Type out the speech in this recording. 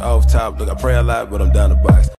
off top. Look, I pray a lot, but I'm down to box.